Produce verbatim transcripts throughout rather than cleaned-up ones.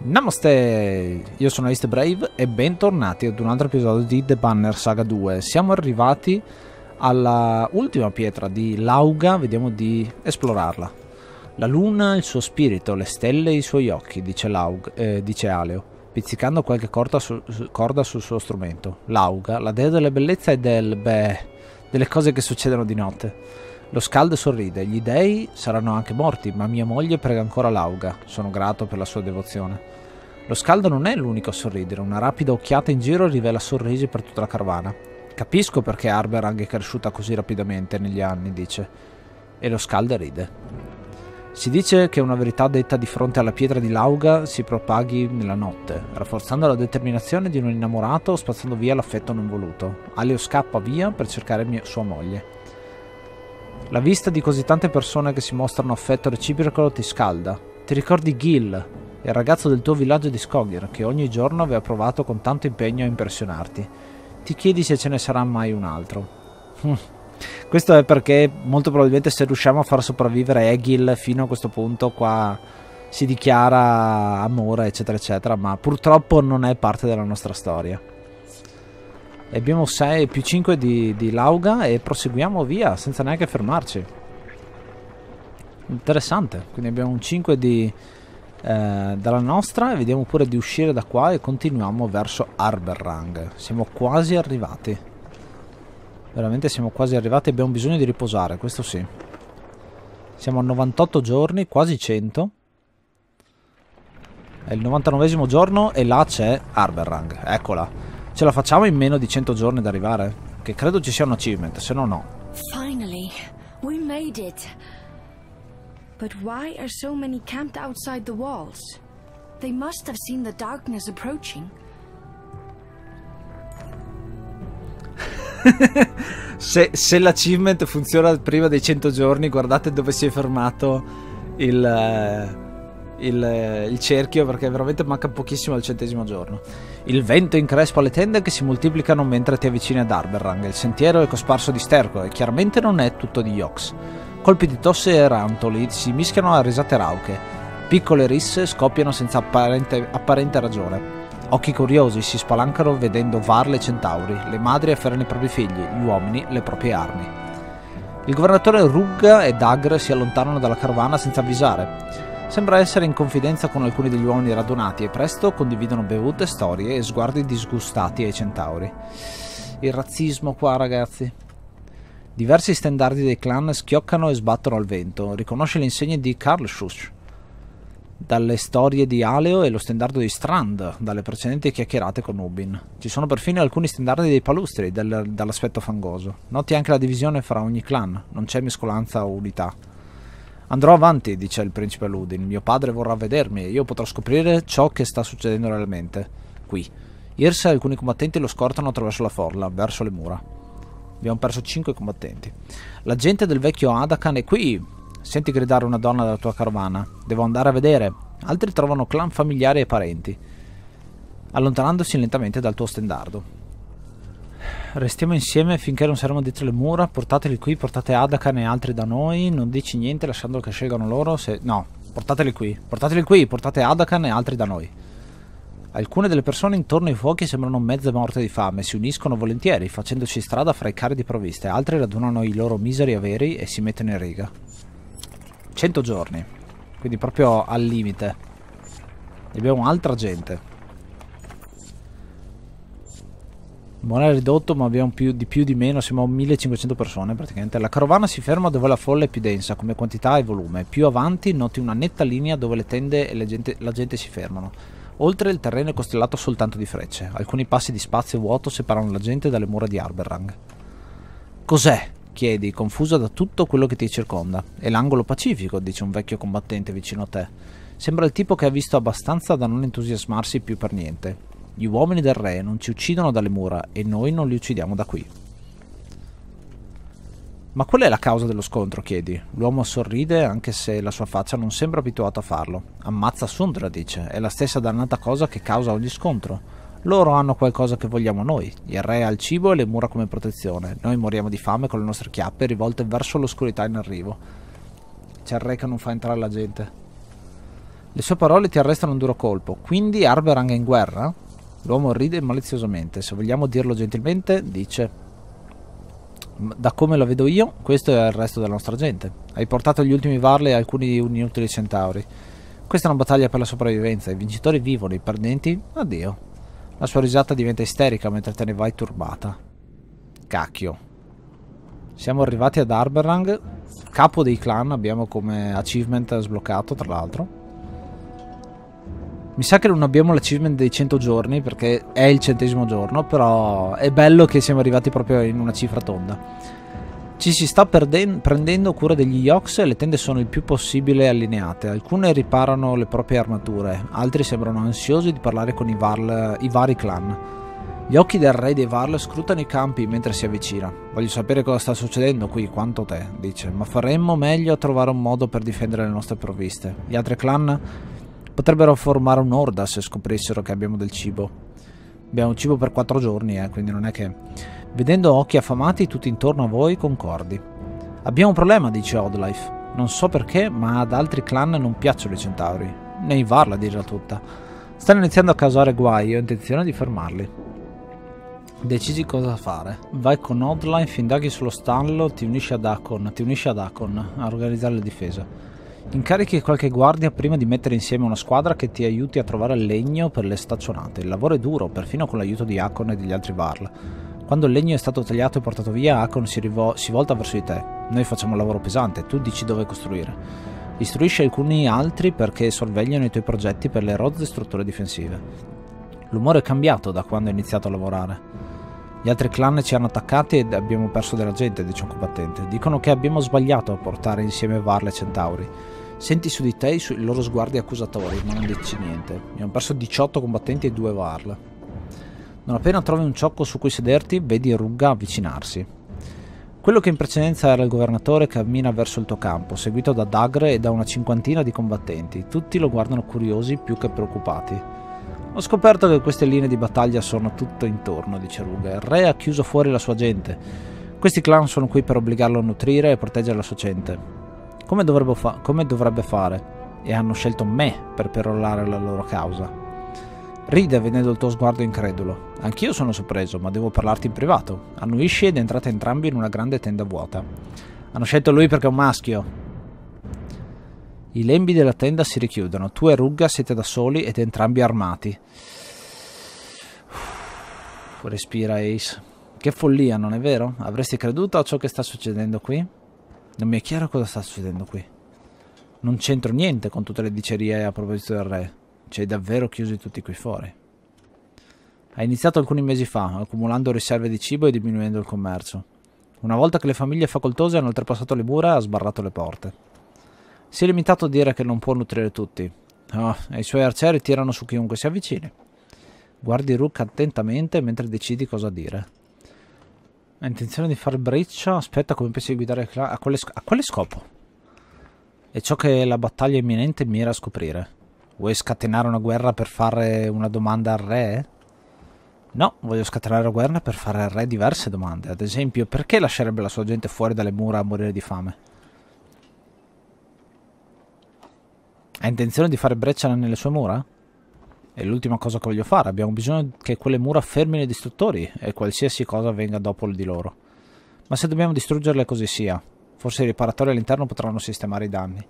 Namaste, io sono Ace Brave e bentornati ad un altro episodio di The Banner Saga due. Siamo arrivati alla ultima pietra di Lauga, vediamo di esplorarla. La luna, il suo spirito, le stelle e i suoi occhi, dice, Laug, eh, dice Aleo, pizzicando qualche corda, su, corda sul suo strumento. Lauga, la dea della bellezza e del, beh, delle cose che succedono di notte. Lo Scald sorride, gli dei saranno anche morti, ma mia moglie prega ancora Lauga, sono grato per la sua devozione. Lo Scald non è l'unico a sorridere, una rapida occhiata in giro rivela sorrisi per tutta la carovana. Capisco perché Arberrang è cresciuta così rapidamente negli anni, dice, e lo Scald ride. Si dice che una verità detta di fronte alla pietra di Lauga si propaghi nella notte, rafforzando la determinazione di un innamorato o spazzando via l'affetto non voluto. Aleo scappa via per cercare mia, sua moglie. La vista di così tante persone che si mostrano affetto reciproco ti scalda. Ti ricordi Gil, il ragazzo del tuo villaggio di Skogir, che ogni giorno aveva provato con tanto impegno a impressionarti. Ti chiedi se ce ne sarà mai un altro. Questo è perché molto probabilmente se riusciamo a far sopravvivere Egil fino a questo punto qua si dichiara amore eccetera eccetera, ma purtroppo non è parte della nostra storia. E abbiamo sei più cinque di, di Lauga e proseguiamo via senza neanche fermarci. Interessante, quindi abbiamo un cinque di, eh, dalla nostra e vediamo pure di uscire da qua e continuiamo verso Arberrang. Siamo quasi arrivati. Veramente siamo quasi arrivati, abbiamo bisogno di riposare, questo sì. Siamo a novantotto giorni, quasi cento. È il novantanovesimo giorno e là c'è Arberrang, eccola. Ce la facciamo in meno di cento giorni ad arrivare? Che credo ci sia un achievement, se no no. Finally, we made it. But why are so many camped outside the walls? They must have seen the darkness approaching. se se l'achievement funziona prima dei cento giorni, guardate dove si è fermato il... Il, il cerchio, perché veramente manca pochissimo al centesimo giorno. Il vento increspa le tende che si moltiplicano mentre ti avvicini ad Arberrang. Il sentiero è cosparso di sterco e chiaramente non è tutto di Yox. Colpi di tosse e rantoli si mischiano a risate rauche. Piccole risse scoppiano senza apparente, apparente ragione. Occhi curiosi si spalancano vedendo Varle e centauri. Le madri afferrano i propri figli, gli uomini le proprie armi. Il governatore Rugga e Dagr si allontanano dalla carovana senza avvisare. Sembra essere in confidenza con alcuni degli uomini radunati e presto condividono bevute, storie e sguardi disgustati ai centauri. Il razzismo qua, ragazzi. Diversi stendardi dei clan schioccano e sbattono al vento. Riconosce le insegne di Karlsruhe dalle storie di Aleo e lo stendardo di Strand dalle precedenti chiacchierate con Ubin. Ci sono perfino alcuni stendardi dei palustri del, dall'aspetto fangoso. Noti anche la divisione fra ogni clan. Non c'è mescolanza o unità. Andrò avanti, dice il principe Ludin. Mio padre vorrà vedermi e io potrò scoprire ciò che sta succedendo realmente. Qui. Irsa e alcuni combattenti lo scortano attraverso la forla, verso le mura. Abbiamo perso cinque combattenti. La gente del vecchio Adakan è qui. Senti gridare una donna dalla tua carovana. Devo andare a vedere. Altri trovano clan familiari e parenti, allontanandosi lentamente dal tuo stendardo. Restiamo insieme finché non saremo dietro le mura. Portateli qui, portate Adakan e altri da noi. Non dici niente lasciando che scelgano loro se... No, portateli qui, portateli qui, portate Adakan e altri da noi. Alcune delle persone intorno ai fuochi sembrano mezze morte di fame. Si uniscono volentieri, facendoci strada fra i carri di provviste. Altri radunano i loro miseri averi e si mettono in riga. cento giorni, quindi proprio al limite. E abbiamo altra gente. Buon ridotto, ma abbiamo più di più di meno, siamo a millecinquecento persone praticamente. La carovana si ferma dove la folla è più densa come quantità e volume. Più avanti noti una netta linea dove le tende e le gente, la gente si fermano. Oltre il terreno è costellato soltanto di frecce. Alcuni passi di spazio vuoto separano la gente dalle mura di Arberrang. Cos'è? Chiedi, confusa da tutto quello che ti circonda. È l'angolo pacifico, dice un vecchio combattente vicino a te. Sembra il tipo che ha visto abbastanza da non entusiasmarsi più per niente. Gli uomini del re non ci uccidono dalle mura e noi non li uccidiamo da qui. Ma qual è la causa dello scontro, chiedi? L'uomo sorride anche se la sua faccia non sembra abituata a farlo. Ammazza Sundra, dice. È la stessa dannata cosa che causa ogni scontro. Loro hanno qualcosa che vogliamo noi. Il re ha il cibo e le mura come protezione. Noi moriamo di fame con le nostre chiappe rivolte verso l'oscurità in arrivo. C'è il re che non fa entrare la gente. Le sue parole ti arrestano un duro colpo. Quindi Arberang è in guerra? L'uomo ride maliziosamente. Se vogliamo dirlo gentilmente, dice: da come lo vedo io, questo è il resto della nostra gente. Hai portato gli ultimi Varle e alcuni inutili centauri. Questa è una battaglia per la sopravvivenza. I vincitori vivono, i perdenti, addio. La sua risata diventa isterica mentre te ne vai turbata. Cacchio. Siamo arrivati ad Arberang, capo dei clan, abbiamo come achievement sbloccato tra l'altro. Mi sa che non abbiamo l'achievement dei cento giorni perché è il centesimo giorno, però è bello che siamo arrivati proprio in una cifra tonda. Ci si sta prendendo cura degli Yoks e le tende sono il più possibile allineate. Alcune riparano le proprie armature, altri sembrano ansiosi di parlare con i, Varl, i vari clan. Gli occhi del re dei Varl scrutano i campi mentre si avvicina. Voglio sapere cosa sta succedendo qui, quanto te, dice, ma faremmo meglio a trovare un modo per difendere le nostre provviste. Gli altri clan potrebbero formare un'orda se scoprissero che abbiamo del cibo. Abbiamo cibo per quattro giorni, eh, quindi non è che... Vedendo occhi affamati tutti intorno a voi, concordi. Abbiamo un problema, dice Oddlife. Non so perché, ma ad altri clan non piacciono i centauri. Nei Varl a dirla tutta. Stanno iniziando a causare guai e ho intenzione di fermarli. Decidi cosa fare. Vai con Oddlife, indaghi sullo stallo, ti unisci ad Akon, ti unisci ad Akon a organizzare la difesa. Incarichi qualche guardia prima di mettere insieme una squadra che ti aiuti a trovare legno per le staccionate. Il lavoro è duro, perfino con l'aiuto di Akon e degli altri Varl. Quando il legno è stato tagliato e portato via, Akon si, si volta verso di te. Noi facciamo un lavoro pesante, tu dici dove costruire. Istruisci alcuni altri perché sorvegliano i tuoi progetti per le rozze strutture difensive. L'umore è cambiato da quando hai iniziato a lavorare. Gli altri clan ci hanno attaccati ed abbiamo perso della gente, dice un combattente. Dicono che abbiamo sbagliato a portare insieme Varl e Centauri. Senti su di te i, i loro sguardi accusatori, ma non dici niente. Abbiamo perso diciotto combattenti e due Varl. Non appena trovi un ciocco su cui sederti, vedi Rugga avvicinarsi. Quello che in precedenza era il governatore cammina verso il tuo campo, seguito da Dagre e da una cinquantina di combattenti. Tutti lo guardano curiosi più che preoccupati. Ho scoperto che queste linee di battaglia sono tutto intorno, dice Rugga. Il re ha chiuso fuori la sua gente. Questi clan sono qui per obbligarlo a nutrire e proteggere la sua gente. Come dovrebbe, fa come dovrebbe fare? E hanno scelto me per perorare la loro causa. Ride vedendo il tuo sguardo incredulo. Anch'io sono sorpreso, ma devo parlarti in privato. Annuisci ed entrate entrambi in una grande tenda vuota. Hanno scelto lui perché è un maschio. I lembi della tenda si richiudono. Tu e Rugga siete da soli ed entrambi armati. Uff, respira Ace. Che follia, non è vero? Avresti creduto a ciò che sta succedendo qui? Non mi è chiaro cosa sta succedendo qui. Non c'entro niente con tutte le dicerie a proposito del re. Ci hai davvero chiusi tutti qui fuori. Ha iniziato alcuni mesi fa, accumulando riserve di cibo e diminuendo il commercio. Una volta che le famiglie facoltose hanno oltrepassato le mura, ha sbarrato le porte. Si è limitato a dire che non può nutrire tutti. Oh, e i suoi arcieri tirano su chiunque si avvicini. Guardi Rook attentamente mentre decidi cosa dire. Ha intenzione di fare breccia? Aspetta, come pensi di guidare il clan? A quale, a quale scopo? È ciò che la battaglia imminente mira a scoprire. Vuoi scatenare una guerra per fare una domanda al re? No, voglio scatenare la guerra per fare al re diverse domande. Ad esempio, perché lascerebbe la sua gente fuori dalle mura a morire di fame? Ha intenzione di fare breccia nelle sue mura? È l'ultima cosa che voglio fare. Abbiamo bisogno che quelle mura fermino i distruttori e qualsiasi cosa venga dopo di loro. Ma se dobbiamo distruggerle, così sia. Forse i riparatori all'interno potranno sistemare i danni.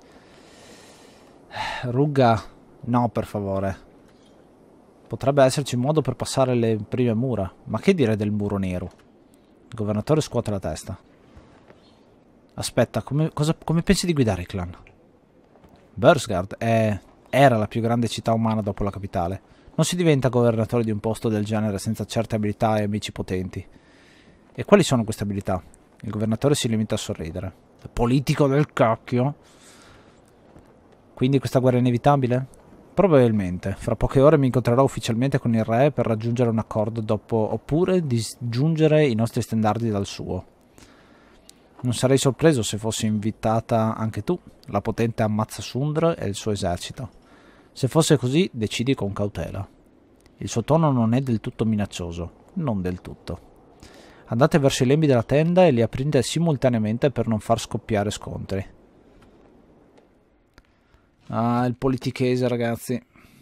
Rugga... No, per favore. Potrebbe esserci un modo per passare le prime mura. Ma che dire del muro nero? Il governatore scuote la testa. Aspetta, come, cosa, come pensi di guidare il clan? Bursgard è, era la più grande città umana dopo la capitale. Non si diventa governatore di un posto del genere senza certe abilità e amici potenti. E quali sono queste abilità? Il governatore si limita a sorridere. Politico del cacchio? Quindi questa guerra è inevitabile? Probabilmente. Fra poche ore mi incontrerò ufficialmente con il re per raggiungere un accordo dopo, oppure disgiungere i nostri stendardi dal suo. Non sarei sorpreso se fossi invitata anche tu, la potente Ammazzasundr e il suo esercito. Se fosse così, decidi con cautela. Il suo tono non è del tutto minaccioso, non del tutto. Andate verso i lembi della tenda e li aprite simultaneamente per non far scoppiare scontri. Ah, il politichese, ragazzi.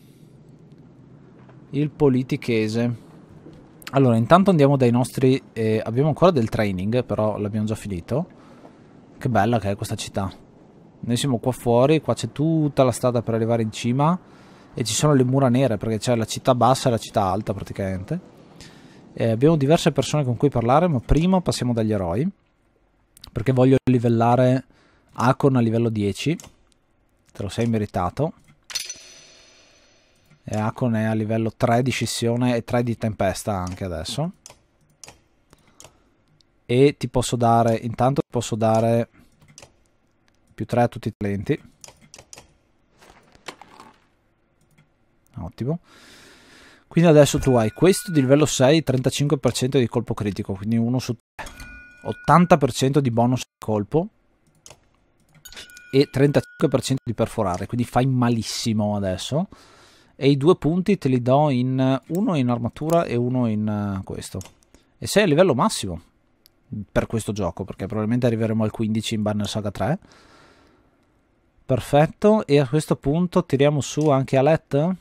Il politichese. Allora, intanto andiamo dai nostri... Eh, abbiamo ancora del training, però l'abbiamo già finito. Che bella che è questa città. Noi siamo qua fuori, qua c'è tutta la strada per arrivare in cima. E ci sono le mura nere, perché c'è la città bassa e la città alta, praticamente. Eh, abbiamo diverse persone con cui parlare, ma prima passiamo dagli eroi. Perché voglio livellare Hakon a livello dieci. Te lo sei meritato. E Hakon è a livello tre di scissione e tre di tempesta anche adesso. E ti posso dare, intanto ti posso dare più tre a tutti i talenti. Ottimo. Quindi adesso tu hai questo di livello sei, trentacinque per cento di colpo critico, quindi uno su tre. ottanta per cento di bonus colpo e trentacinque per cento di perforare, quindi fai malissimo adesso. E i due punti te li do in uno in armatura e uno in uh, questo. E sei a livello massimo per questo gioco, perché probabilmente arriveremo al quindici in Banner Saga tre. Perfetto. E a questo punto tiriamo su anche Alet.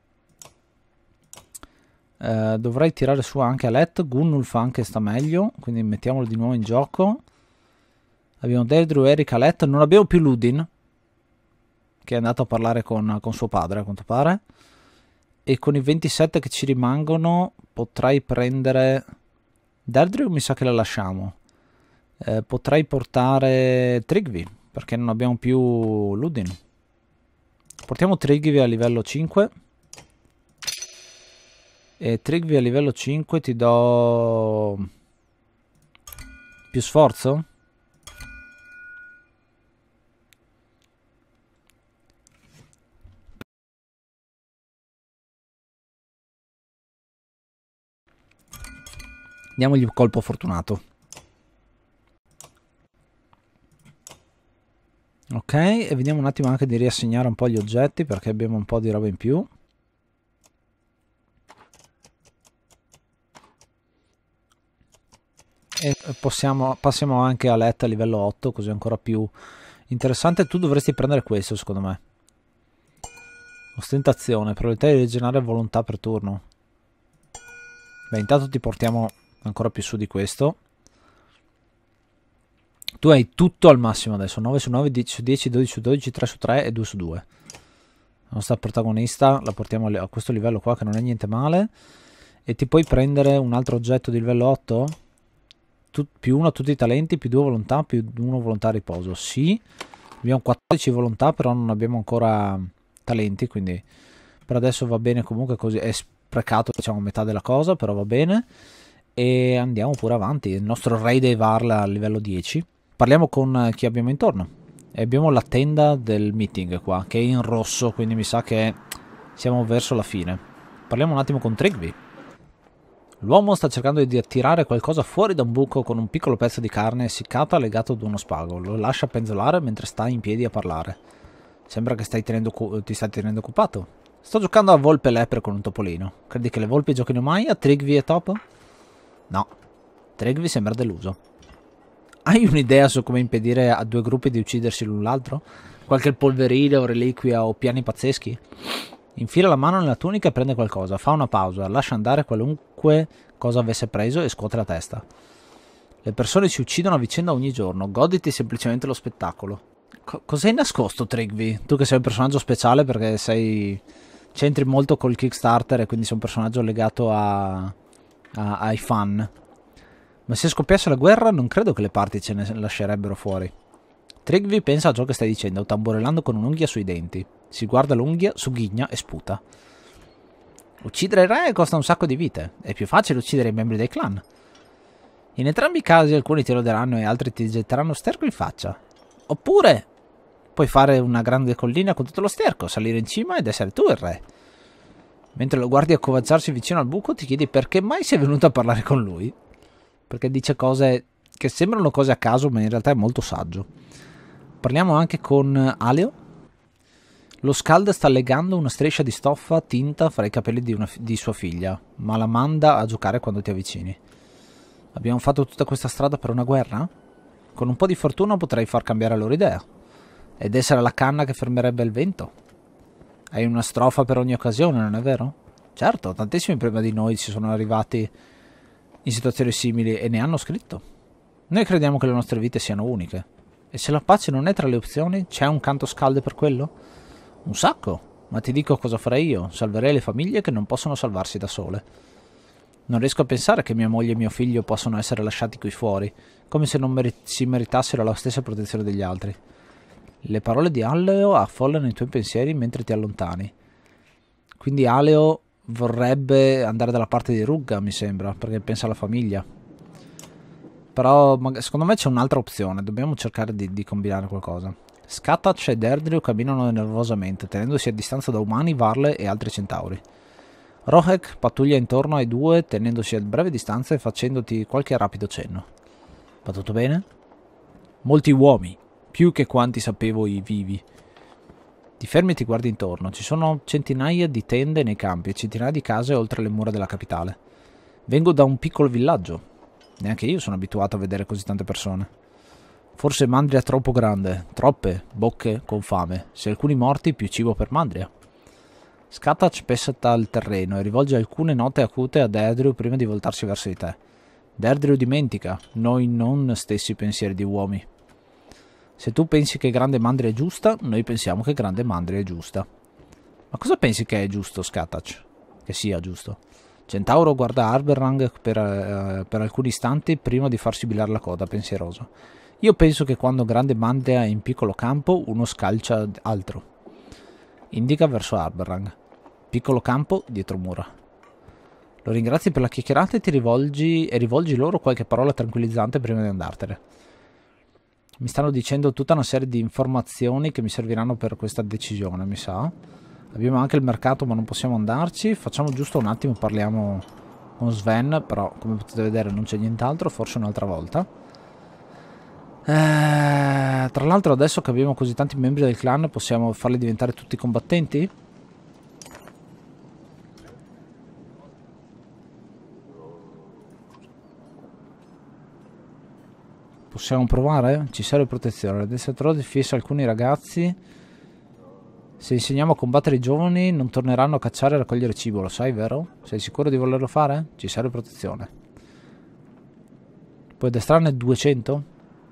Uh, dovrei tirare su anche Alet. Gunnulf anche sta meglio, quindi mettiamolo di nuovo in gioco. Abbiamo Deirdre, Eric, Alet. Non abbiamo più Ludin, che è andato a parlare con, con suo padre a quanto pare. E con i ventisette che ci rimangono potrei prendere Deirdre, mi sa che la lasciamo. eh, potrei portare Trigvi, perché non abbiamo più Ludin. Portiamo Trigvi a livello cinque. E Trigvi a livello cinque ti do più sforzo. Diamogli un colpo fortunato. Ok, e vediamo un attimo anche di riassegnare un po' gli oggetti, perché abbiamo un po' di roba in più. E possiamo, passiamo anche a Letta a livello otto, così è ancora più interessante. Tu dovresti prendere questo, secondo me. Ostentazione, probabilità di rigenerare volontà per turno. Beh, intanto ti portiamo ancora più su di questo. Tu hai tutto al massimo adesso, nove su nove, dieci su dieci, dodici su dodici, tre su tre e due su due. La nostra protagonista la portiamo a questo livello qua, che non è niente male. E ti puoi prendere un altro oggetto di livello otto? Tu, più uno a tutti i talenti, più due volontà, più uno volontà a riposo. Sì, abbiamo quattordici volontà, però non abbiamo ancora talenti, quindi per adesso va bene comunque così. È sprecato, diciamo, metà della cosa, però va bene. E andiamo pure avanti. Il nostro re dei Varla a livello dieci. Parliamo con chi abbiamo intorno. E abbiamo la tenda del meeting qua, che è in rosso, quindi mi sa che siamo verso la fine. Parliamo un attimo con Trigvi. L'uomo sta cercando di attirare qualcosa fuori da un buco con un piccolo pezzo di carne essiccata legato ad uno spago. Lo lascia penzolare mentre sta in piedi a parlare. Sembra che stai tenendo ti stai tenendo occupato. Sto giocando a volpe lepre con un topolino. Credi che le volpi giochino mai a Trigvi e Top? No. Trigvi sembra deluso. Hai un'idea su come impedire a due gruppi di uccidersi l'un l'altro? Qualche polverina o reliquia o piani pazzeschi? Infila la mano nella tunica e prende qualcosa. Fa una pausa, lascia andare qualunque cosa avesse preso e scuote la testa. Le persone si uccidono a vicenda ogni giorno. Goditi semplicemente lo spettacolo. Co Cos'hai nascosto, Trigvi? Tu che sei un personaggio speciale perché sei... c'entri molto col Kickstarter e quindi sei un personaggio legato a... a... ai fan. Ma se scoppiasse la guerra non credo che le parti ce ne lascerebbero fuori. Trigvi pensa a ciò che stai dicendo, tamburellando con un'unghia sui denti. Si guarda l'unghia, sugghigna e sputa. Uccidere il re costa un sacco di vite. È più facile uccidere i membri del clan. In entrambi i casi alcuni ti loderanno e altri ti getteranno sterco in faccia. Oppure puoi fare una grande collina con tutto lo sterco, salire in cima ed essere tu il re. Mentre lo guardi accovacciarsi vicino al buco ti chiedi perché mai sei venuto a parlare con lui. Perché dice cose che sembrano cose a caso, ma in realtà è molto saggio. Parliamo anche con Aleo. Lo Scald sta legando una striscia di stoffa tinta fra i capelli di, una, di sua figlia, ma la manda a giocare quando ti avvicini. Abbiamo fatto tutta questa strada per una guerra? Con un po' di fortuna potrei far cambiare loro idea. ed essere la canna che fermerebbe il vento. Hai una strofa per ogni occasione, non è vero? Certo, tantissimi prima di noi ci sono arrivati in situazioni simili e ne hanno scritto. Noi crediamo che le nostre vite siano uniche. E se la pace non è tra le opzioni, c'è un canto scaldo per quello? Un sacco, ma ti dico cosa farei io. Salverei le famiglie che non possono salvarsi da sole. Non riesco a pensare che mia moglie e mio figlio possano essere lasciati qui fuori, come se non meri- si meritassero la stessa protezione degli altri. Le parole di Aleo affollano i tuoi pensieri mentre ti allontani. Quindi Aleo vorrebbe andare dalla parte di Rugga, mi sembra, perché pensa alla famiglia. Però secondo me c'è un'altra opzione, dobbiamo cercare di, di combinare qualcosa. Scatac ed Erdrio camminano nervosamente, tenendosi a distanza da umani, varle e altri centauri. Rohek pattuglia intorno ai due, tenendosi a breve distanza e facendoti qualche rapido cenno. Va tutto bene? Molti uomini, più che quanti sapevo i vivi. Ti fermi e ti guardi intorno. Ci sono centinaia di tende nei campi e centinaia di case oltre le mura della capitale. Vengo da un piccolo villaggio. Neanche io sono abituato a vedere così tante persone. Forse Mandria è troppo grande. Troppe bocche con fame. Se alcuni morti, più cibo per Mandria. Scatac pessata il terreno e rivolge alcune note acute a Derdriu prima di voltarsi verso di te. Derdriu dimentica, noi non stessi pensieri di uomini. Se tu pensi che Grande Mandria è giusta, noi pensiamo che Grande Mandria è giusta. Ma cosa pensi che è giusto, Scatac? Che sia giusto? Centauro guarda Arberrang per, uh, per alcuni istanti prima di farsi bilare la coda, pensieroso. Io penso che quando Grande Mandria è in piccolo campo, uno scalcia altro. Indica verso Arberrang. Piccolo campo, dietro mura. Lo ringrazi per la chiacchierata e ti rivolgi e rivolgi loro qualche parola tranquillizzante prima di andartene. Mi stanno dicendo tutta una serie di informazioni che mi serviranno per questa decisione, mi sa. Abbiamo anche il mercato, ma non possiamo andarci. Facciamo giusto un attimo, parliamo con Sven, però come potete vedere non c'è nient'altro, forse un'altra volta. Eh, tra l'altro adesso che abbiamo così tanti membri del clan, possiamo farli diventare tutti combattenti? Possiamo provare? Ci serve protezione. L'addestratori fissa alcuni ragazzi. Se insegniamo a combattere i giovani, non torneranno a cacciare e raccogliere cibo, lo sai, vero? Sei sicuro di volerlo fare? Ci serve protezione. Puoi addestrarne duecento?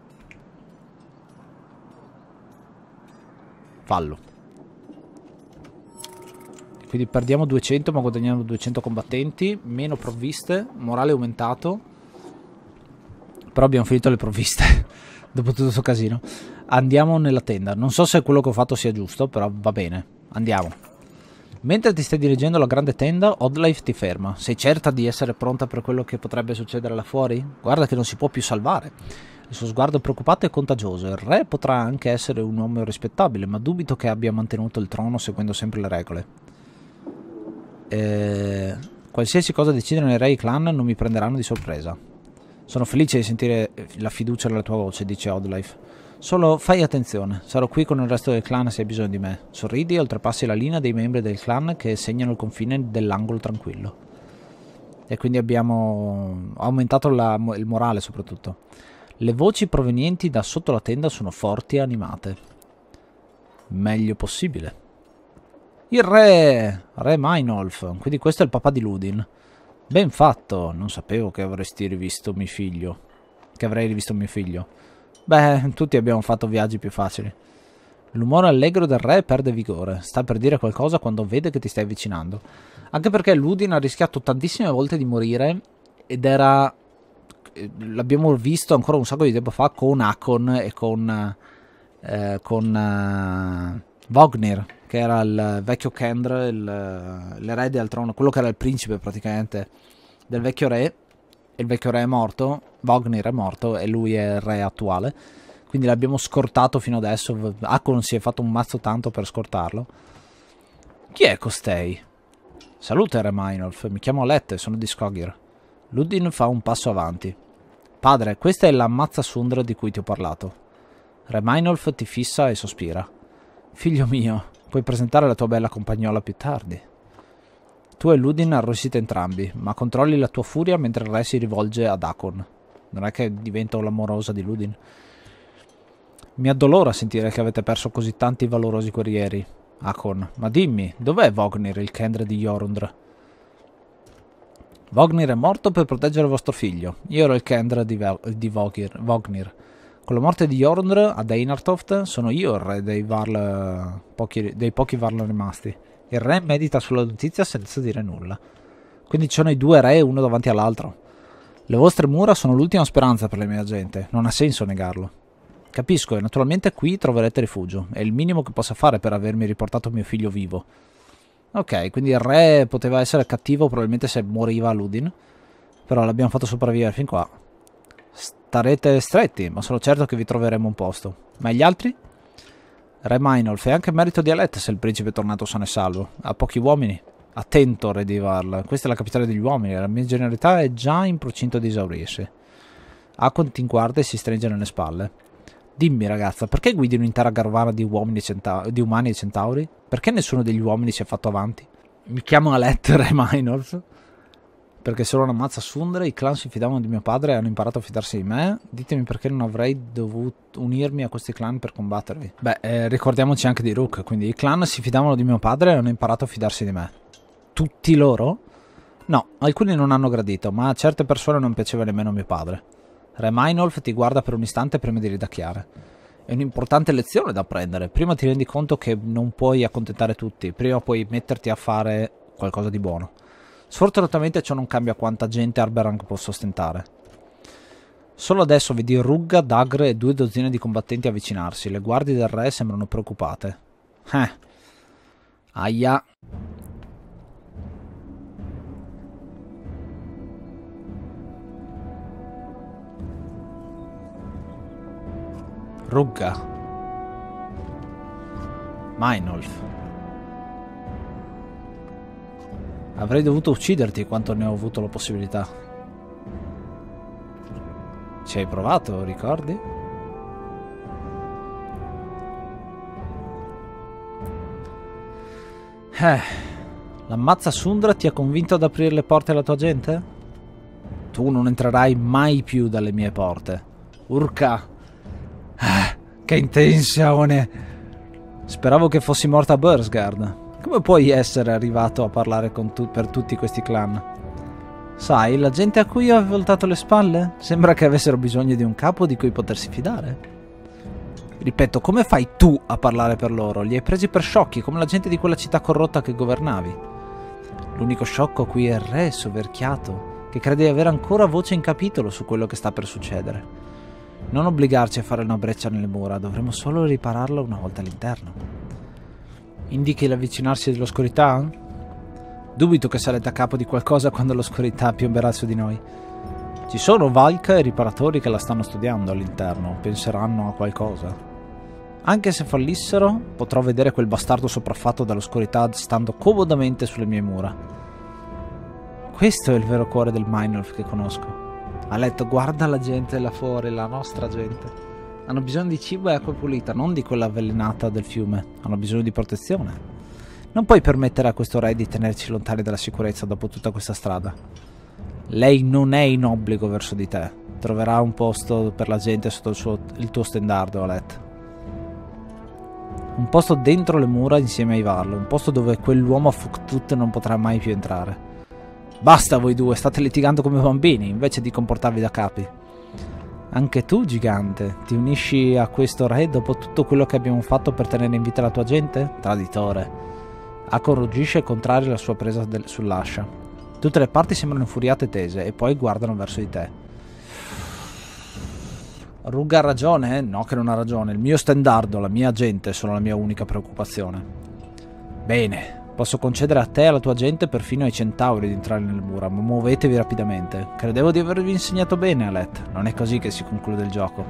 Fallo. Quindi perdiamo duecento, ma guadagniamo duecento combattenti. Meno provviste. Morale aumentato. Però abbiamo finito le provviste dopo tutto questo casino. Andiamo nella tenda. Non so se quello che ho fatto sia giusto, però va bene. Andiamo. Mentre ti stai dirigendo alla grande tenda, Oddleif ti ferma. Sei certa di essere pronta per quello che potrebbe succedere là fuori? Guarda che non si può più salvare. Il suo sguardo preoccupato è contagioso. Il re potrà anche essere un uomo rispettabile, ma dubito che abbia mantenuto il trono seguendo sempre le regole. E... qualsiasi cosa decidono i re e i clan non mi prenderanno di sorpresa. Sono felice di sentire la fiducia nella tua voce, dice Oddleif. Solo fai attenzione, sarò qui con il resto del clan se hai bisogno di me. Sorridi e oltrepassi la linea dei membri del clan che segnano il confine dell'angolo tranquillo. E quindi abbiamo aumentato la, il morale soprattutto. Le voci provenienti da sotto la tenda sono forti e animate. Meglio possibile. Il re! Re Meinolf, quindi questo è il papà di Ludin. Ben fatto, non sapevo che avresti rivisto mio figlio. Che avrei rivisto mio figlio. Beh, tutti abbiamo fatto viaggi più facili. L'umore allegro del re perde vigore. Sta per dire qualcosa quando vede che ti stai avvicinando. Anche perché Ludin ha rischiato tantissime volte di morire. Ed era... l'abbiamo visto ancora un sacco di tempo fa con Hakon e con... Eh, con... Eh, Vognir, che era il vecchio Kendre, l'erede al trono, quello che era il principe praticamente del vecchio re. E il vecchio re è morto, Vognir è morto e lui è il re attuale. Quindi l'abbiamo scortato fino adesso. Hakon si è fatto un mazzo tanto per scortarlo. Chi è costei? Salute re Meinolf, mi chiamo Lette, sono di Skogir. Ludin fa un passo avanti. Padre, questa è la mazza Sundra di cui ti ho parlato. Re Meinolf ti fissa e sospira. Figlio mio, puoi presentare la tua bella compagnola più tardi. Tu e Ludin arrossite entrambi, ma controlli la tua furia mentre il re si rivolge ad Hakon. Non è che divento l'amorosa di Ludin? Mi addolora sentire che avete perso così tanti valorosi guerrieri. Hakon, ma dimmi, dov'è Vognir, il Kendre di Jorundr? Vognir è morto per proteggere vostro figlio. Io ero il Kendre di, di Vognir. Vognir. Con la morte di Jorundr ad Einartoft sono io il re dei, Varl, pochi, dei pochi Varl rimasti. Il re medita sulla notizia senza dire nulla. Quindi ci sono i due re uno davanti all'altro. Le vostre mura sono l'ultima speranza per la mia gente. Non ha senso negarlo. Capisco e naturalmente qui troverete rifugio. È il minimo che possa fare per avermi riportato mio figlio vivo. Ok, quindi il re poteva essere cattivo probabilmente se moriva a Ludin. Però l'abbiamo fatto sopravvivere fin qua. Starete stretti, ma sono certo che vi troveremo un posto. Ma gli altri? Re Meinolf, è anche merito di Alet se il principe è tornato sano e salvo. Ha pochi uomini. Attento, re di Varl. Questa è la capitale degli uomini. La mia generalità è già in procinto di esaurirsi. Hakon ti guarda e si stringe nelle spalle. Dimmi, ragazza, perché guidi un'intera carovana di, uomini di umani e centauri? Perché nessuno degli uomini si è fatto avanti? Mi chiamo Alet, re Meinolf. Perché se non ammazza Sundre, i clan si fidavano di mio padre e hanno imparato a fidarsi di me. Ditemi perché non avrei dovuto unirmi a questi clan per combattervi. Beh, eh, ricordiamoci anche di Rook. Quindi i clan si fidavano di mio padre e hanno imparato a fidarsi di me. Tutti loro? No, alcuni non hanno gradito, ma a certe persone non piaceva nemmeno mio padre. Re Meinolf ti guarda per un istante prima di ridacchiare. È un'importante lezione da apprendere. Prima ti rendi conto che non puoi accontentare tutti. Prima puoi metterti a fare qualcosa di buono. Sfortunatamente ciò non cambia quanta gente Arberang può sostentare. Solo adesso vedi Rugga, Dagre e due dozzine di combattenti avvicinarsi. Le guardie del re sembrano preoccupate. Eh. Aia. Rugga. Meinolf. Avrei dovuto ucciderti quanto ne ho avuto la possibilità. Ci hai provato, ricordi? Eh, l'ammazza Sundra ti ha convinto ad aprire le porte alla tua gente? Tu non entrerai mai più dalle mie porte. Urca! Ah, che intenzione! Speravo che fossi morta a Bursgard. Come puoi essere arrivato a parlare con tu per tutti questi clan? Sai, la gente a cui ho voltato le spalle sembra che avessero bisogno di un capo di cui potersi fidare. Ripeto, come fai tu a parlare per loro? Li hai presi per sciocchi, come la gente di quella città corrotta che governavi. L'unico sciocco qui è il re soverchiato, che crede di avere ancora voce in capitolo su quello che sta per succedere. Non obbligarci a fare una breccia nelle mura, dovremo solo ripararla una volta all'interno. Indichi l'avvicinarsi dell'oscurità? Dubito che sarete a capo di qualcosa quando l'oscurità piomberà su di noi. Ci sono Valk e riparatori che la stanno studiando all'interno, penseranno a qualcosa. Anche se fallissero, potrò vedere quel bastardo sopraffatto dall'oscurità stando comodamente sulle mie mura. Questo è il vero cuore del Meinolf che conosco. Alet, guarda la gente là fuori, la nostra gente. Hanno bisogno di cibo e acqua pulita, non di quella avvelenata del fiume. Hanno bisogno di protezione. Non puoi permettere a questo re di tenerci lontani dalla sicurezza dopo tutta questa strada. Lei non è in obbligo verso di te. Troverà un posto per la gente sotto il, suo, il tuo stendardo, Alet. Un posto dentro le mura insieme ai Varl. Un posto dove quell'uomo a Fuktut non potrà mai più entrare. Basta voi due, state litigando come bambini, invece di comportarvi da capi. Anche tu, gigante, ti unisci a questo re dopo tutto quello che abbiamo fatto per tenere in vita la tua gente? Traditore. Hakon ruggisce contrario alla sua presa sull'ascia. Tutte le parti sembrano infuriate e tese, e poi guardano verso di te. Rugga ha ragione? No che non ha ragione. Il mio stendardo, la mia gente sono la mia unica preoccupazione. Bene. Posso concedere a te e alla tua gente perfino ai centauri di entrare nelle mura, ma muovetevi rapidamente. Credevo di avervi insegnato bene, Alet. Non è così che si conclude il gioco.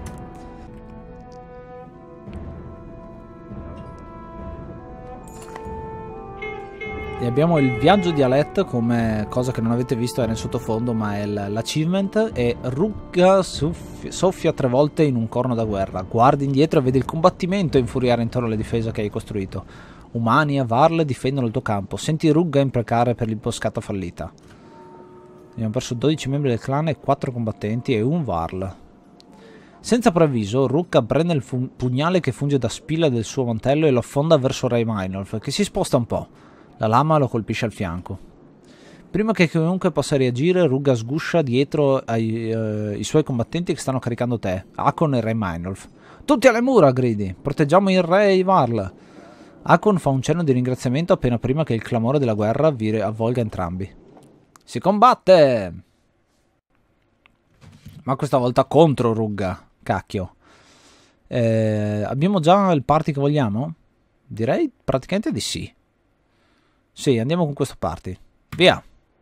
E abbiamo il viaggio di Alet come cosa che non avete visto, era in sottofondo, ma è l'achievement. E Rugga soffia tre volte in un corno da guerra. Guardi indietro e vedi il combattimento infuriare intorno alle difese che hai costruito. Umani e Varl difendono il tuo campo. Senti Rugga imprecare per l'imboscata fallita. Abbiamo perso dodici membri del clan e quattro combattenti e un Varl. Senza preavviso, Ruka prende il pugnale che funge da spilla del suo mantello e lo affonda verso Ray Meinolf, che si sposta un po'. La lama lo colpisce al fianco. Prima che chiunque possa reagire, Ruga sguscia dietro ai uh, i suoi combattenti che stanno caricando te, Hakon e Ray Meinolf. Tutti alle mura, gridi! Proteggiamo il re e i Varl! Hakon fa un cenno di ringraziamento appena prima che il clamore della guerra vi avvolga entrambi. Si combatte! Ma questa volta contro Ruga. Cacchio. Eh, abbiamo già il party che vogliamo? Direi praticamente di sì. Sì, andiamo con questo party. Via!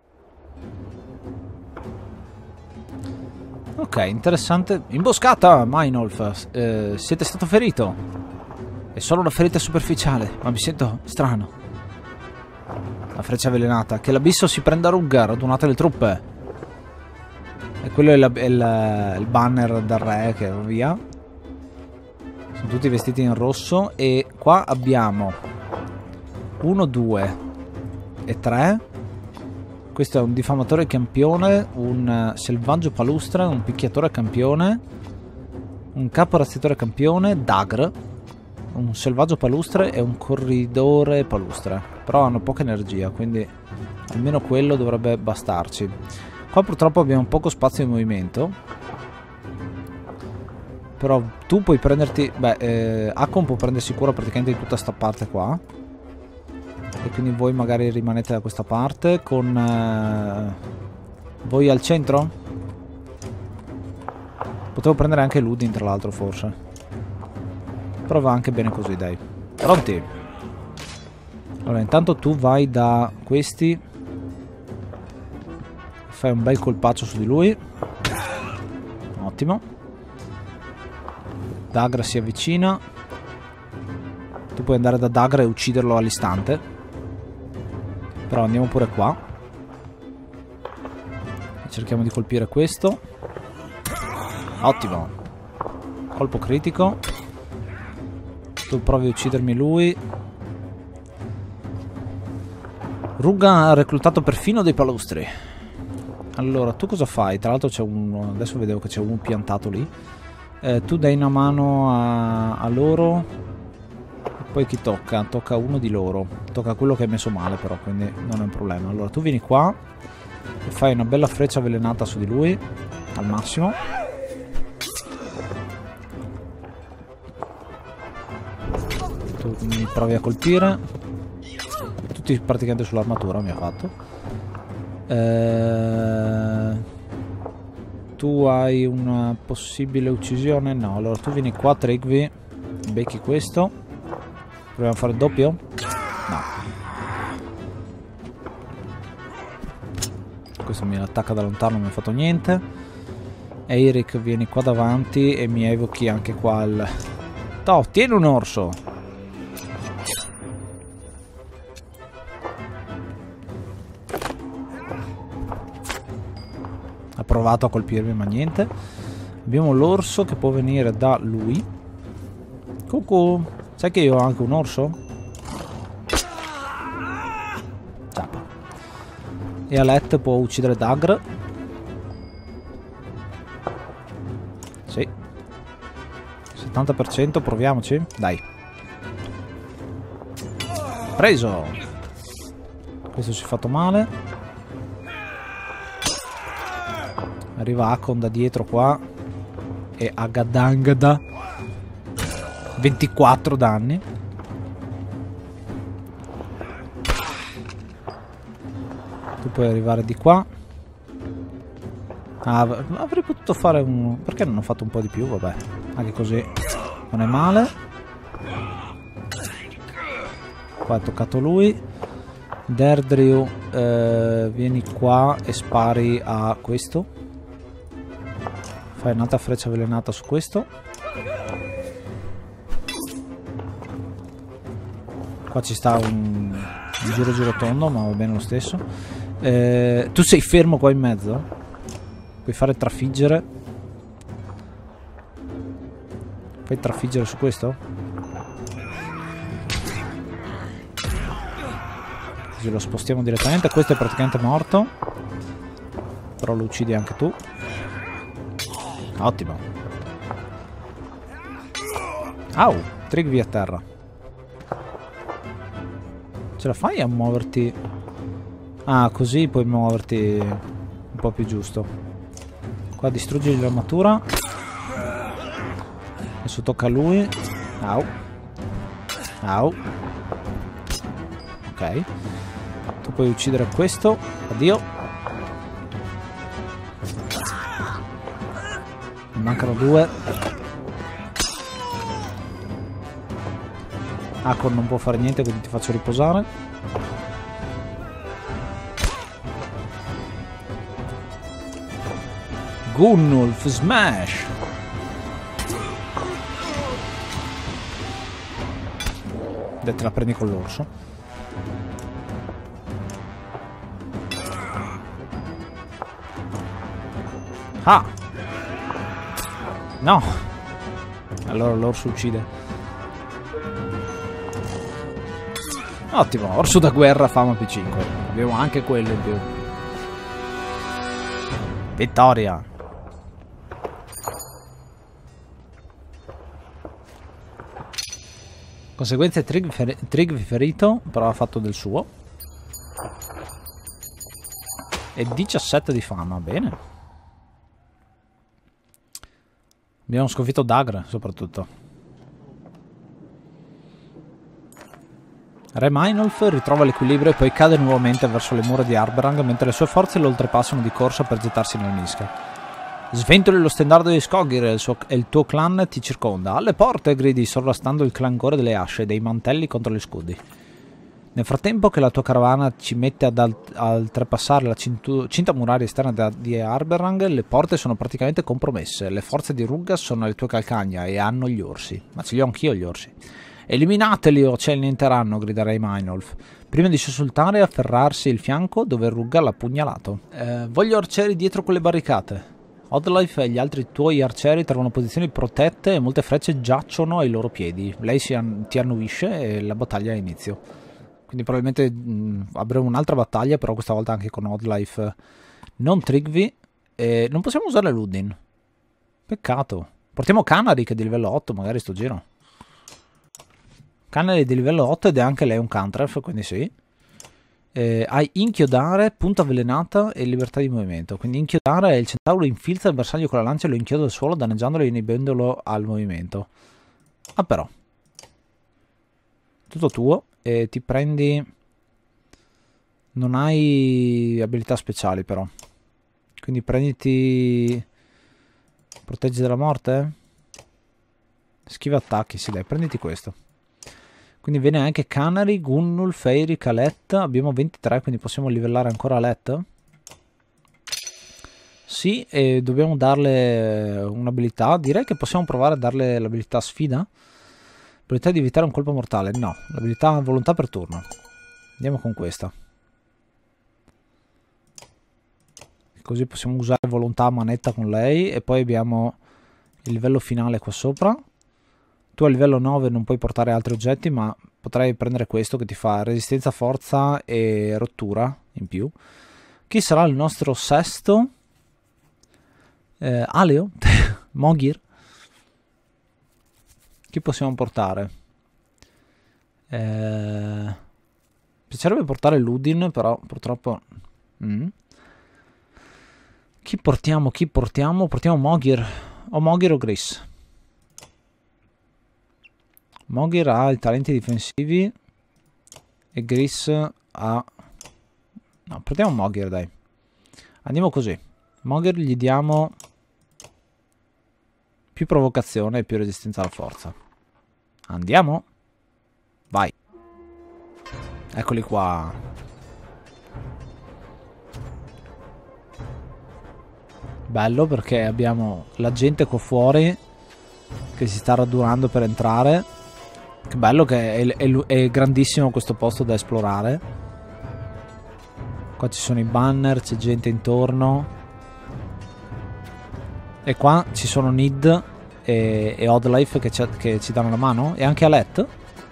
Ok, interessante. Imboscata, Meinolf. Eh, siete stato ferito. È solo una ferita superficiale, ma mi sento strano. La freccia avvelenata. Che l'abisso si prenda Ruga, radunate le truppe. E quello è, la, è la, il banner del re che va via. Sono tutti vestiti in rosso. E qua abbiamo uno, due e tre. Questo è un diffamatore campione, un selvaggio palustre, un picchiatore campione, un capo razziatore campione, Dagr, un selvaggio palustre e un corridore palustre. Però hanno poca energia, quindi almeno quello dovrebbe bastarci. Qua purtroppo abbiamo poco spazio di movimento. Però tu puoi prenderti... Beh, eh, Hakon può prendersi cura praticamente di tutta sta parte qua. E quindi voi magari rimanete da questa parte con... Eh, voi al centro? Potevo prendere anche Ludin tra l'altro forse. Però va anche bene così, dai. Pronti? Allora intanto tu vai da questi. Fai un bel colpaccio su di lui. Ottimo. Dagra si avvicina. Tu puoi andare da Dagra e ucciderlo all'istante. Però andiamo pure qua. Cerchiamo di colpire questo. Ottimo. Colpo critico. Tu provi a uccidermi lui. Ruga ha reclutato perfino dei palustri. Allora, tu cosa fai? Tra l'altro c'è uno... Adesso vedevo che c'è uno piantato lì. Eh, tu dai una mano a, a loro. Poi chi tocca? Tocca uno di loro. Tocca quello che hai messo male però, quindi non è un problema. Allora tu vieni qua e fai una bella freccia avvelenata su di lui. Al massimo. Tu mi provi a colpire. Tutti praticamente sull'armatura mi ha fatto. Eh... Tu hai una possibile uccisione? No, allora tu vieni qua, Tryggvi. Becchi questo. Proviamo a fare il doppio? No. Questo mi attacca da lontano, non mi ha fatto niente. Eirik, vieni qua davanti e mi evochi anche qua il... Toh, tieni un orso! Ha provato a colpirmi ma niente. Abbiamo l'orso che può venire da lui. Cucù! Sai che io ho anche un orso? Ciapa. E Alet può uccidere Dagr. Sì. settanta per cento, proviamoci. Dai. Preso. Questo si è fatto male. Arriva Hakon da dietro qua. E Agadangada. ventiquattro danni. Tu puoi arrivare di qua. Ah, avrei potuto fare un... Perché non ho fatto un po' di più? Vabbè, anche così non è male. Qua è toccato lui. Derdriu, eh, vieni qua e spari a questo. Fai un'altra freccia avvelenata su questo. Qua ci sta un, un giro giro tondo, ma va bene lo stesso. Eh, tu sei fermo qua in mezzo? Puoi fare trafiggere. Fai trafiggere su questo? Così lo spostiamo direttamente. Questo è praticamente morto. Però lo uccidi anche tu. Ottimo. Au, Trigvi a terra. Ce la fai a muoverti? Ah, così puoi muoverti un po' più giusto. Qua distruggi l'armatura. Adesso tocca a lui. Au. Au. Ok. Tu puoi uccidere questo. Addio. Ne mancano due. Akon non può fare niente, quindi ti faccio riposare. Gunnulf Smash. Te la prendi con l'orso. Ah! No! Allora l'orso uccide. Ottimo, orso da guerra fama P cinque. Abbiamo anche quello in più. Vittoria! Conseguenze Trigvi fer Trigvi ferito, però ha fatto del suo. E diciassette di fama, bene. Abbiamo sconfitto Dagr, soprattutto. Re Meinolf ritrova l'equilibrio e poi cade nuovamente verso le mura di Arberrang mentre le sue forze lo oltrepassano di corsa per gettarsi nel mischia. Sventoli lo stendardo di Skogir e il, suo, e il tuo clan ti circonda. Alle porte, gridi, sovrastando il clancore delle asce e dei mantelli contro gli scudi. Nel frattempo che la tua carovana ci mette ad, alt ad oltrepassare la cinta muraria esterna di Arberrang, le porte sono praticamente compromesse. Le forze di Ruggas sono alle tue calcagna e hanno gli orsi. Ma ce li ho anch'io gli orsi. Eliminateli o ce ne nienteranno, griderei Meinolf, prima di sussultare e afferrarsi il fianco dove Rugga l'ha pugnalato. Eh, voglio arcieri dietro quelle barricate. Oddlife e gli altri tuoi arcieri trovano posizioni protette e molte frecce giacciono ai loro piedi. Lei si an ti annuisce e la battaglia ha inizio. Quindi probabilmente mh, avremo un'altra battaglia, però questa volta anche con Oddlife, non Trigvi. E non possiamo usare Ludin. Peccato. Portiamo Canary che è di livello otto, magari sto giro. Canary è di livello otto ed è anche lei un cantref, quindi sì. Eh, hai inchiodare, punta avvelenata e libertà di movimento. Quindi inchiodare è il centauro infilza il bersaglio con la lancia e lo inchioda al suolo danneggiandolo e inibendolo al movimento. Ah però. Tutto tuo e ti prendi... Non hai abilità speciali però. Quindi prenditi... Proteggi dalla morte? Schiva attacchi, sì dai, prenditi questo. Quindi viene anche Canary, Gunnulf, Fairy, Calette. Abbiamo ventitré, quindi possiamo livellare ancora Alette. Sì, e dobbiamo darle un'abilità. Direi che possiamo provare a darle l'abilità sfida. L'abilità di evitare un colpo mortale. No, l'abilità volontà per turno. Andiamo con questa. Così possiamo usare volontà a manetta con lei. E poi abbiamo il livello finale qua sopra. Tu a livello nove non puoi portare altri oggetti, ma potrai prendere questo che ti fa resistenza, forza e rottura in più. Chi sarà il nostro sesto? Eh, Aleo? Mogir? Chi possiamo portare? Eh, piacerebbe portare Ludin, però purtroppo... Mm. Chi portiamo? Chi portiamo? Portiamo Mogir. O Mogir o Gris. Mogir ha i talenti difensivi e Gris ha... No, prendiamo Mogir, dai. Andiamo così. Mogir gli diamo più provocazione e più resistenza alla forza. Andiamo? Vai. Eccoli qua. Bello perché abbiamo la gente qua fuori che si sta radunando per entrare. Che bello che è, è, è grandissimo questo posto da esplorare. Qua ci sono i banner, c'è gente intorno. E qua ci sono Nid e, e Oddlife che, che ci danno la mano. E anche Alette.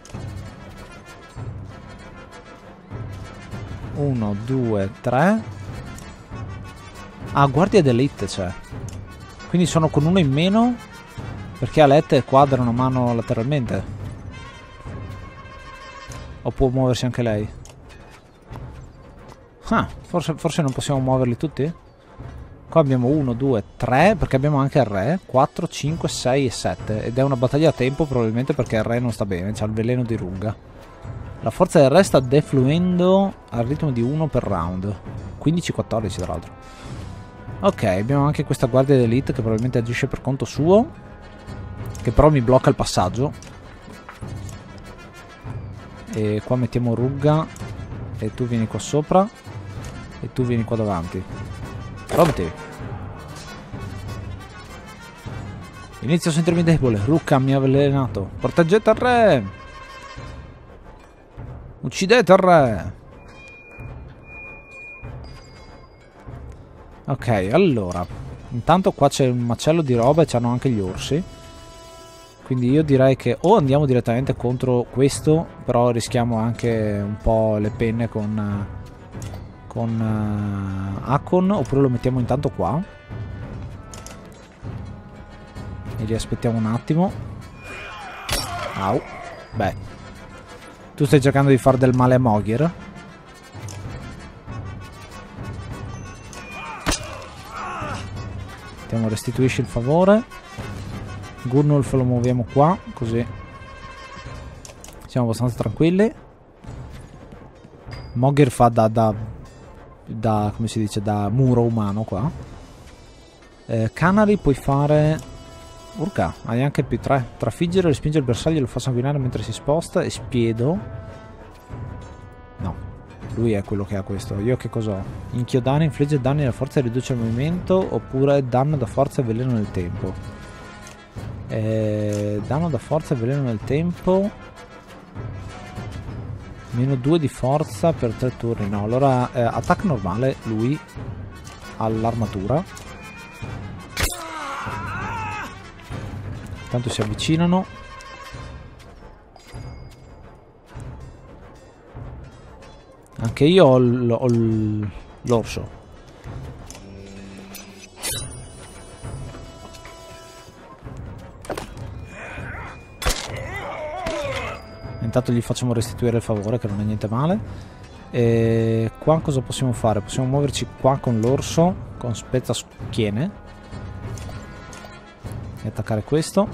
Uno, due, tre. Ah, guardia d'elite c'è. Quindi sono con uno in meno. Perché Alette quadra una mano lateralmente. O può muoversi anche lei? Ah, forse, forse non possiamo muoverli tutti? Qua abbiamo uno, due, tre, perché abbiamo anche il re. quattro, cinque, sei e sette. Ed è una battaglia a tempo probabilmente perché il re non sta bene, c'ha il veleno di Runga. La forza del re sta defluendo al ritmo di uno per round. quindici quattordici tra l'altro. Ok, abbiamo anche questa guardia d'elite che probabilmente agisce per conto suo, che però mi blocca il passaggio. E qua mettiamo Runga. E tu vieni qua sopra. E tu vieni qua davanti. Pronti? Inizio a sentirmi debole. Ruka mi ha avvelenato. Proteggete il re. Uccidete il re. Ok, allora. Intanto qua c'è un macello di roba e c'hanno anche gli orsi. Quindi io direi che o andiamo direttamente contro questo, però rischiamo anche un po' le penne con, con uh, Hakon, oppure lo mettiamo intanto qua. E li aspettiamo un attimo. Au. Beh. Tu stai cercando di fare del male a Mogir. Mettiamo restituisci il favore. Gurnulf lo muoviamo qua, così siamo abbastanza tranquilli. Mogir fa da, da, da come si dice, da muro umano qua. eh, Canary puoi fare Urca, hai anche più tre. Trafiggere, respinge il bersaglio e lo fa sanguinare mentre si sposta. E spiedo. No, lui è quello che ha questo. Io che cos'ho? Inchiodare, infligge danni alla forza e riduce il movimento. Oppure danno da forza e veleno nel tempo. Eh, danno da forza e veleno nel tempo. Meno due di forza per tre turni. No, allora eh, attacco normale. Lui all'armatura. Tanto si avvicinano. Anche io ho l'orso. Intanto gli facciamo restituire il favore, che non è niente male. E qua cosa possiamo fare? Possiamo muoverci qua con l'orso, con spezza schiene, e attaccare questo.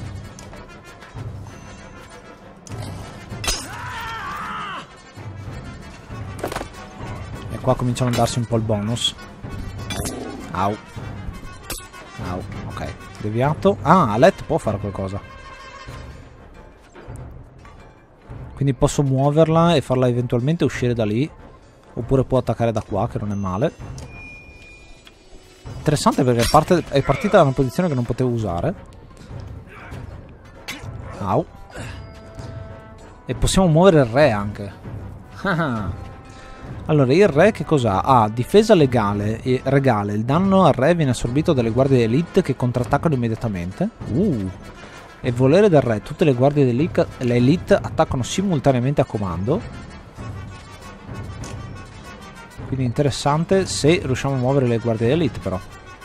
E qua cominciano a darsi un po' il bonus. Au. Au, ok. Deviato. Ah, Alette può fare qualcosa. Quindi posso muoverla e farla eventualmente uscire da lì. Oppure può attaccare da qua, che non è male. Interessante perché parte, è partita da una posizione che non potevo usare. Au. E possiamo muovere il re anche. Allora, il re che cos'ha? Ha difesa legale e regale. Il danno al re viene assorbito dalle guardie elite che contrattaccano immediatamente. Uh. E volere del re. Tutte le guardie dell'elite attaccano simultaneamente a comando. Quindi interessante se riusciamo a muovere le guardie dell'elite però.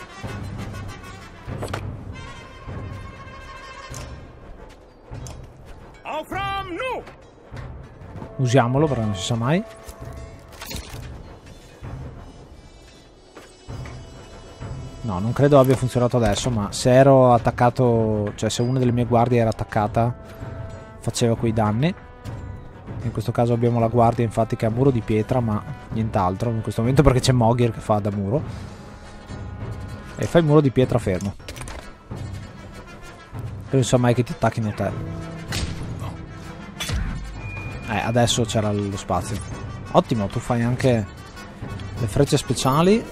Usiamolo perché non si sa mai. No, non credo abbia funzionato adesso, ma se ero attaccato, cioè se una delle mie guardie era attaccata, faceva quei danni. In questo caso abbiamo la guardia infatti che ha muro di pietra, ma nient'altro in questo momento perché c'è Mogir che fa da muro. E fai il muro di pietra fermo. Non so mai che ti attacchino te. Eh, adesso c'era lo spazio. Ottimo, tu fai anche le frecce speciali.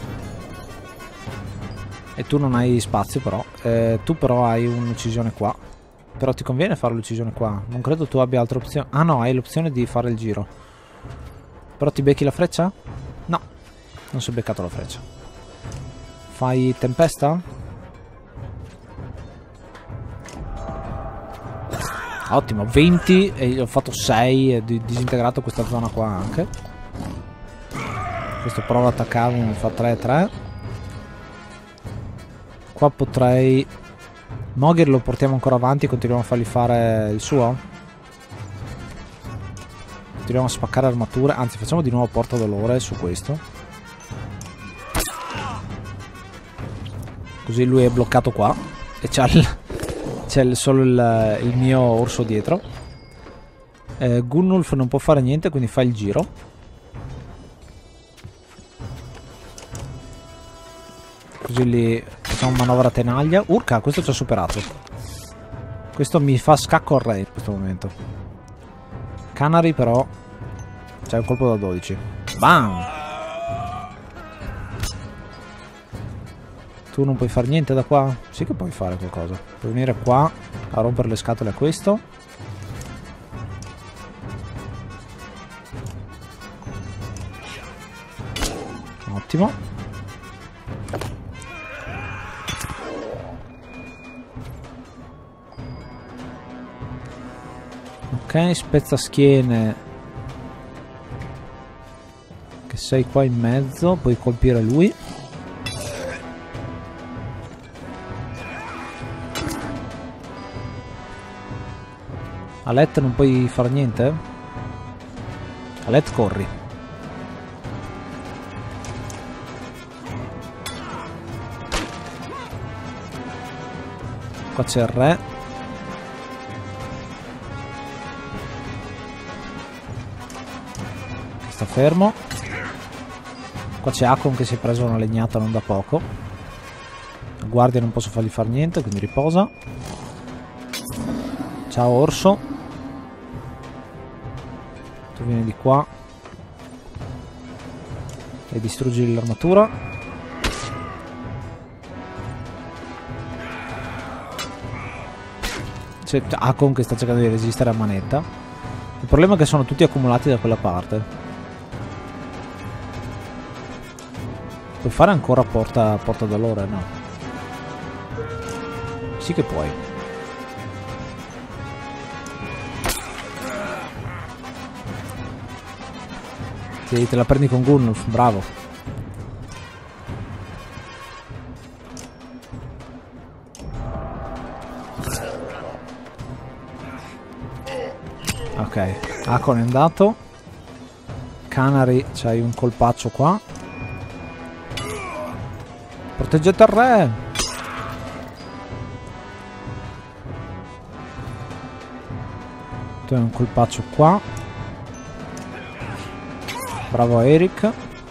E tu non hai spazio però. eh, Tu però hai un'uccisione qua. Però ti conviene fare l'uccisione qua. Non credo tu abbia altre opzioni. Ah no, hai l'opzione di fare il giro. Però ti becchi la freccia? No, non si è beccato la freccia. Fai tempesta? Ottimo, venti. E ho fatto sei. E disintegrato questa zona qua anche. Questo prova ad attaccarmi, mi fa tre tre. Qua potrei Mogir lo portiamo ancora avanti, continuiamo a fargli fare il suo. Continuiamo a spaccare armature. Anzi, facciamo di nuovo porta dolore su questo. Così lui è bloccato qua. E c'ha solo il, il mio orso dietro. eh, Gunnulf non può fare niente, quindi fa il giro. Così lì facciamo manovra tenaglia. Urca, questo ci ha superato. Questo mi fa scacco al re in questo momento. Canary però c'è un colpo da dodici. Bam! Tu non puoi fare niente da qua? Sì che puoi fare qualcosa. Puoi venire qua a rompere le scatole a questo. Ottimo. Ok, spezza-schiene. Che sei qua in mezzo. Puoi colpire lui. Alet non puoi fare niente? Alet, corri. Qua c'è il re. Sta fermo. Qua c'è Hakon che si è preso una legnata non da poco. La guardia non posso fargli fare niente, quindi riposa. Ciao orso. Tu vieni di qua e distruggi l'armatura. C'è Hakon che sta cercando di resistere a manetta. Il problema è che sono tutti accumulati da quella parte. Puoi fare ancora porta, porta dolore? No. Sì che puoi. Sì, te la prendi con Gunnulf, bravo. Ok, Hakon è andato. Canary, c'hai un colpaccio qua. Proteggete il re. Tu hai un colpaccio qua. Bravo Eric.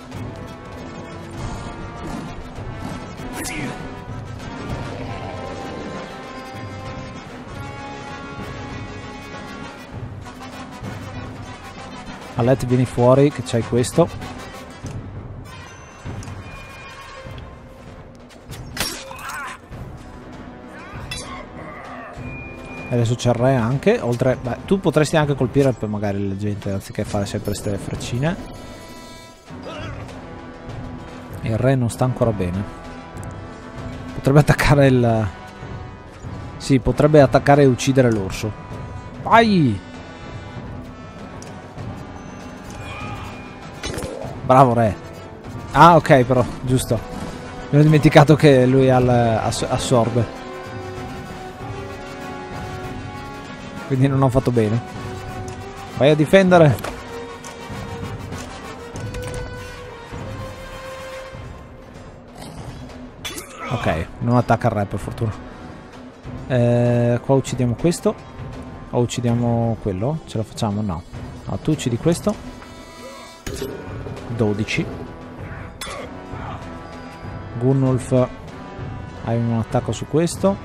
Alet, vieni fuori che c'hai questo. Adesso c'è il re anche. Oltre, beh, tu potresti anche colpire per magari la gente anziché fare sempre queste freccine. Il re non sta ancora bene. Potrebbe attaccare il... Sì, potrebbe attaccare e uccidere l'orso. Vai! Bravo re. Ah, ok, però, giusto. Mi ero dimenticato che lui ha ass assorbe. Quindi non ho fatto bene. Vai a difendere. Ok, non attacca il re per fortuna. Eh, qua uccidiamo questo. O uccidiamo quello? Ce la facciamo? No. No, tu uccidi questo. dodici. Gunnulf, hai un attacco su questo.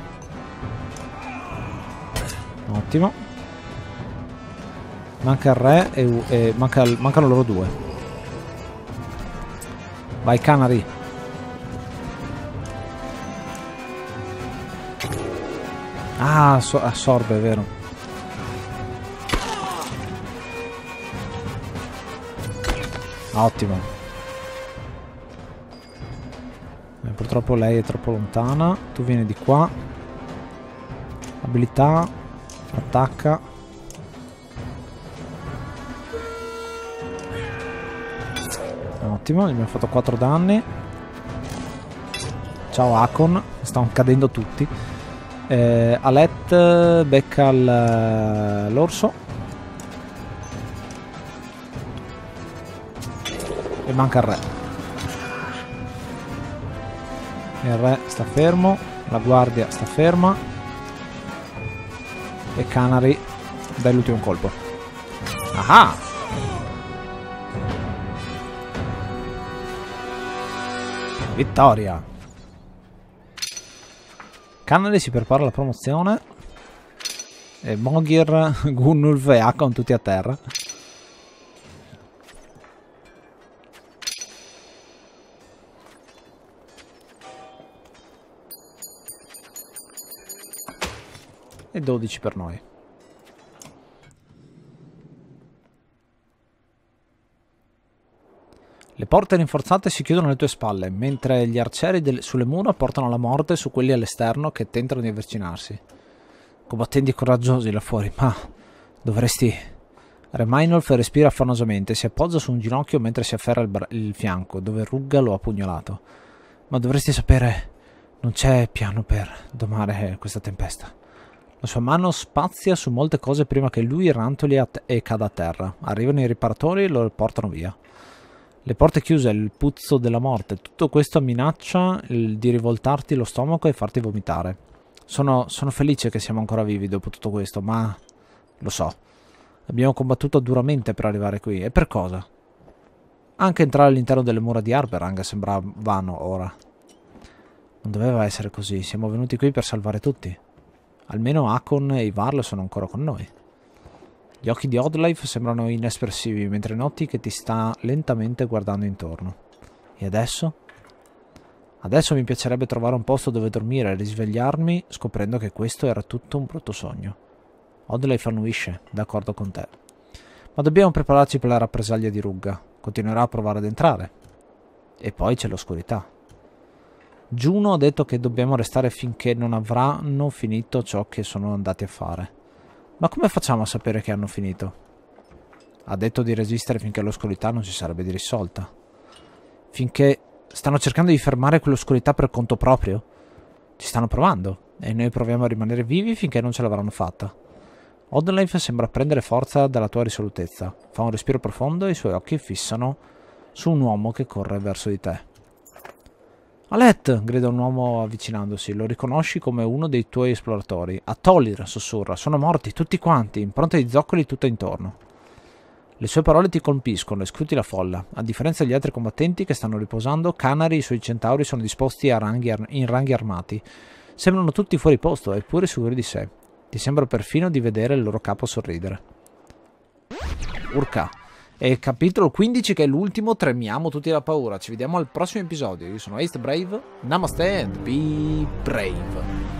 Ottimo. Manca il re e, e manca, mancano loro due. Vai Canary. Ah, assorbe, è vero. Ottimo. Eh, purtroppo lei è troppo lontana. Tu vieni di qua. Abilità. Attacca. Ottimo, gli abbiamo fatto quattro danni. Ciao Hakon. Stanno cadendo tutti. eh, Alet becca l'orso e manca il re. Il re sta fermo, la guardia sta ferma e Canary dai l'ultimo colpo. Ah! Vittoria! Canary si prepara alla promozione e Mogir, Gunnulf e Hakon tutti a terra. E dodici per noi. Le porte rinforzate si chiudono alle tue spalle, mentre gli arcieri del, sulle mura portano la morte su quelli all'esterno che tentano di avvicinarsi. Combattenti coraggiosi là fuori, ma dovresti... Re Meinolf respira affannosamente, si appoggia su un ginocchio mentre si afferra il, il fianco, dove Rugga lo ha pugnalato. Ma dovresti sapere, non c'è piano per domare questa tempesta. La sua mano spazia su molte cose prima che lui rantoli e cada a terra. Arrivano i riparatori e lo portano via. Le porte chiuse, il puzzo della morte, tutto questo minaccia il, di rivoltarti lo stomaco e farti vomitare. Sono, sono felice che siamo ancora vivi dopo tutto questo, ma lo so. Abbiamo combattuto duramente per arrivare qui. E per cosa? Anche entrare all'interno delle mura di Arberrang sembra vano ora. Non doveva essere così, siamo venuti qui per salvare tutti. Almeno Hakon e Ivarl sono ancora con noi. Gli occhi di Oddleif sembrano inespressivi, mentre noti che ti sta lentamente guardando intorno. E adesso? Adesso mi piacerebbe trovare un posto dove dormire e risvegliarmi scoprendo che questo era tutto un brutto sogno. Oddleif annuisce, d'accordo con te. Ma dobbiamo prepararci per la rappresaglia di Rugga. Continuerà a provare ad entrare. E poi c'è l'oscurità. Juno ha detto che dobbiamo restare finché non avranno finito ciò che sono andati a fare. Ma come facciamo a sapere che hanno finito? Ha detto di resistere finché l'oscurità non si sarebbe risolta. Finché stanno cercando di fermare quell'oscurità per conto proprio? Ci stanno provando e noi proviamo a rimanere vivi finché non ce l'avranno fatta. Oddleif sembra prendere forza dalla tua risolutezza. Fa un respiro profondo e i suoi occhi fissano su un uomo che corre verso di te. Alet! Grida un uomo avvicinandosi. Lo riconosci come uno dei tuoi esploratori. Atolir, sussurra. Sono morti, tutti quanti, impronte di zoccoli tutto intorno. Le sue parole ti colpiscono e scruti la folla. A differenza degli altri combattenti che stanno riposando, Canary e i suoi centauri sono disposti a ranghi in ranghi armati. Sembrano tutti fuori posto, eppure sicuri di sé. Ti sembra perfino di vedere il loro capo sorridere. Urca. E capitolo quindici, che è l'ultimo, tremiamo tutti da paura. Ci vediamo al prossimo episodio. Io sono Ace Brave. Namaste and be brave.